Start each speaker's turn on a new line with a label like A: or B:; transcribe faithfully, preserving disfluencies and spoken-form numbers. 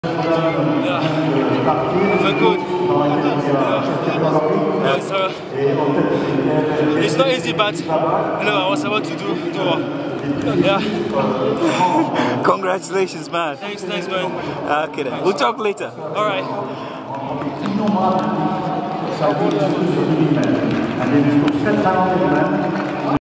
A: Yeah, I feel good. Yeah, yeah it's, uh, it's not easy, but you know I was able to do do well. Yeah.
B: Congratulations, man.
A: Thanks, thanks, man.
B: Okay, then. We'll talk later.
A: All right.
C: Allez jusqu'au sept